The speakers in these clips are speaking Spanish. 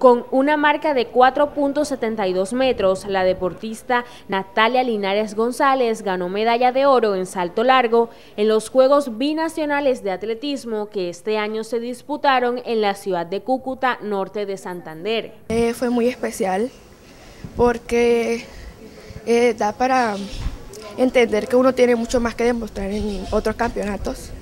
Con una marca de 4.72 metros, la deportista Natalia Linares González ganó medalla de oro en salto largo en los Juegos Binacionales de Atletismo que este año se disputaron en la ciudad de Cúcuta, norte de Santander. Fue muy especial porque da para entender que uno tiene mucho más que demostrar en otros campeonatos,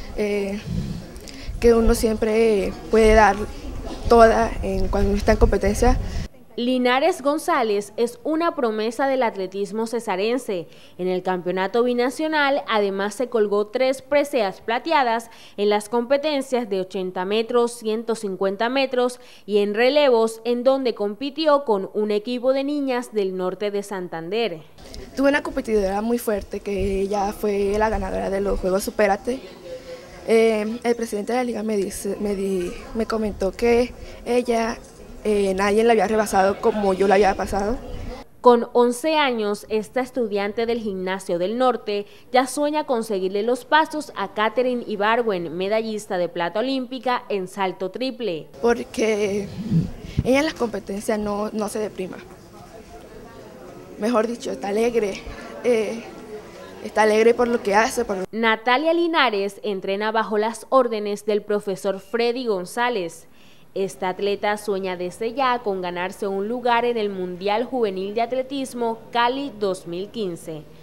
que uno siempre puede dar toda cuando uno está en competencia. Linares González es una promesa del atletismo cesarense. En el campeonato binacional, además se colgó 3 preseas plateadas en las competencias de 80 metros, 150 metros y en relevos, en donde compitió con un equipo de niñas del norte de Santander. Tuve una competidora muy fuerte que ella fue la ganadora de los Juegos Supérate. El presidente de la liga me comentó que ella nadie la había rebasado como yo la había pasado. Con 11 años, esta estudiante del Gimnasio del Norte ya sueña con seguirle los pasos a Katherine Ibargüen, medallista de plata olímpica en salto triple. Porque ella en las competencias no se deprima. Mejor dicho, está alegre. Está alegre por lo que hace. Natalia Linares entrena bajo las órdenes del profesor Freddy González. Esta atleta sueña desde ya con ganarse un lugar en el Mundial Juvenil de Atletismo Cali 2015.